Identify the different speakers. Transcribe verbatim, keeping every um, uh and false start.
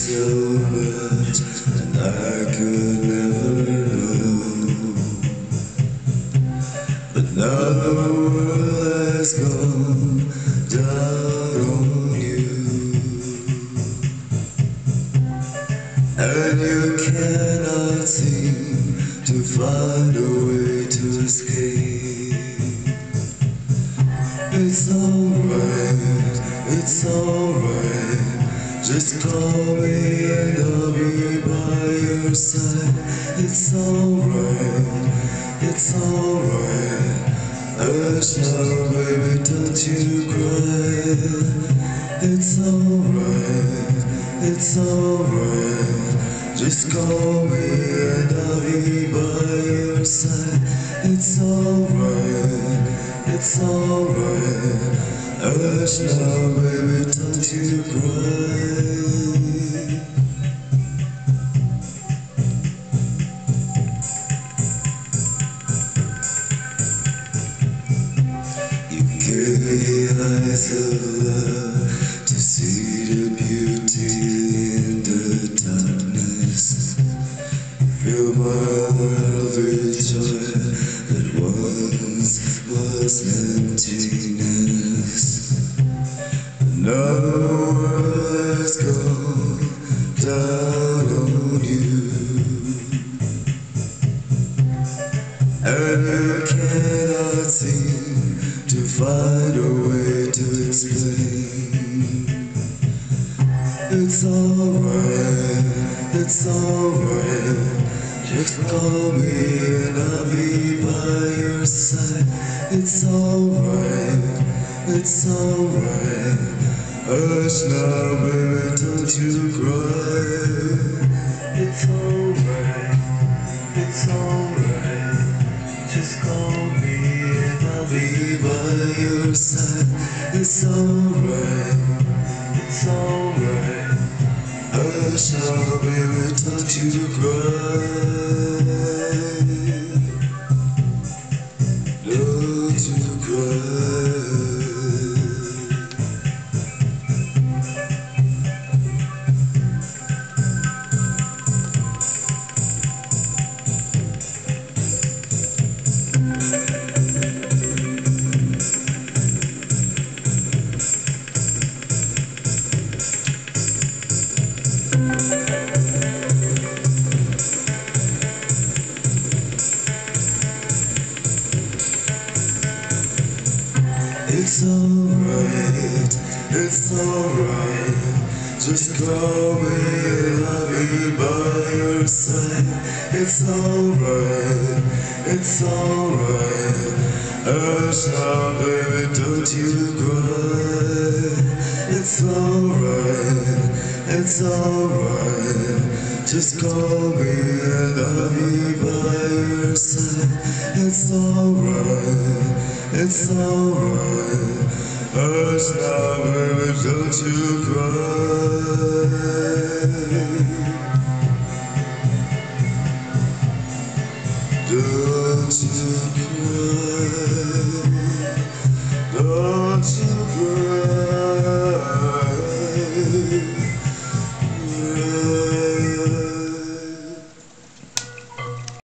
Speaker 1: so much, and I could never know. But now the world has gone down on you, and you cannot seem to find a way to escape. It's alright, it's alright, just call me and I'll be by your side. It's alright, it's alright, hush now baby, don't you cry. It's alright, it's alright, just call me and I'll be by your side. It's alright, it's alright, hush now baby, don't you cry. You gave me eyes of love to see the beauty in the darkness. Fill my world with joy that once was emptiness. Now the world has gone down on you, and you cannot seem to find a way to explain. It's alright, it's alright, just call me and I'll be by your side. It's alright, it's alright, hush now baby, don't you cry. It's alright, it's alright, just call me and I'll be by your side. It's alright, it's alright, hush now baby, don't you cry. Don't you cry. It's alright, it's alright, just call me and I'll be by your side. It's alright, it's alright, hush now baby, don't you cry. It's alright, it's alright, just call me and I'll be by your side. It's alright, it's alright, hush now baby, don't you cry. Don't you cry, don't you